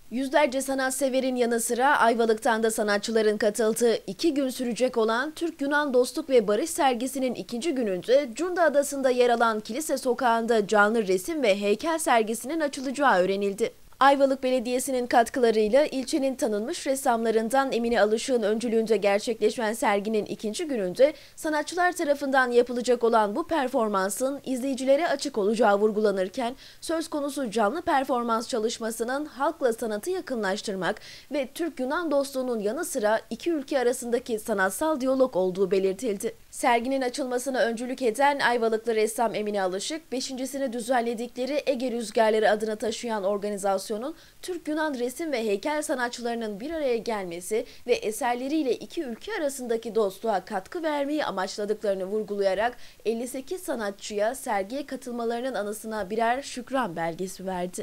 Yüzlerce sanatseverin yanı sıra Ayvalık'tan da sanatçıların katıldığı 2 gün sürecek olan Türk-Yunan Dostluk ve Barış sergisinin ikinci gününde Cunda Adası'nda yer alan Kilise Sokağı'nda canlı resim ve heykel sergisinin açılacağı öğrenildi. Ayvalık Belediyesi'nin katkılarıyla ilçenin tanınmış ressamlarından Emine Alışık'ın öncülüğünde gerçekleşen serginin ikinci gününde sanatçılar tarafından yapılacak olan bu performansın izleyicilere açık olacağı vurgulanırken söz konusu canlı performans çalışmasının halkla sanatı yakınlaştırmak ve Türk-Yunan dostluğunun yanı sıra iki ülke arasındaki sanatsal diyalog olduğu belirtildi. Serginin açılmasına öncülük eden Ayvalıklı ressam Emine Alışık, 5.'sini düzenledikleri Ege Rüzgarları adını taşıyan organizasyonun Türk-Yunan resim ve heykel sanatçılarının bir araya gelmesi ve eserleriyle iki ülke arasındaki dostluğa katkı vermeyi amaçladıklarını vurgulayarak 58 sanatçıya sergiye katılmalarının anısına birer şükran belgesi verdi.